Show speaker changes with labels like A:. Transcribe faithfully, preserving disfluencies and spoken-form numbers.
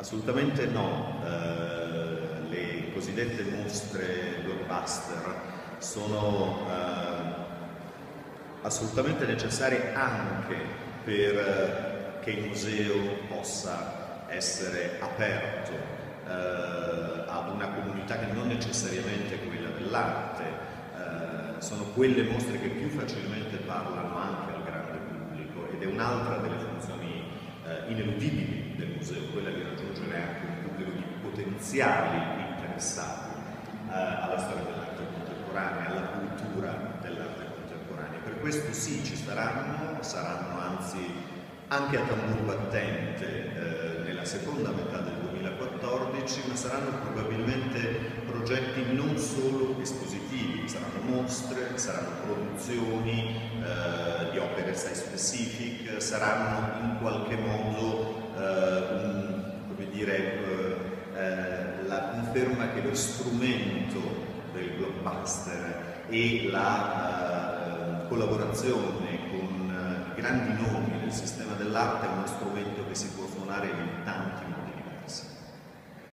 A: Assolutamente no. Eh, le cosiddette mostre blockbuster sono eh, assolutamente necessarie anche per che il museo possa essere aperto eh, ad una comunità che non necessariamente è quella dell'arte. Eh, sono quelle mostre che più facilmente parlano anche al grande pubblico ed è un'altra delle funzioni eh, ineludibili del museo, quella di raggiungere anche un pubblico di potenziali interessati eh, alla storia dell'arte contemporanea, alla cultura dell'arte contemporanea. Per questo sì, ci saranno, saranno anzi anche a tamburo battente eh, nella seconda metà del duemilaquattordici, ma saranno probabilmente progetti non solo espositivi, saranno mostre, saranno produzioni eh, di opere site specific, saranno in qualche modo eh, un, come dire, eh, eh, la conferma che lo strumento del blockbuster e la eh, collaborazione con eh, grandi nomi del sistema dell'arte è uno strumento che si può suonare in tanti modi.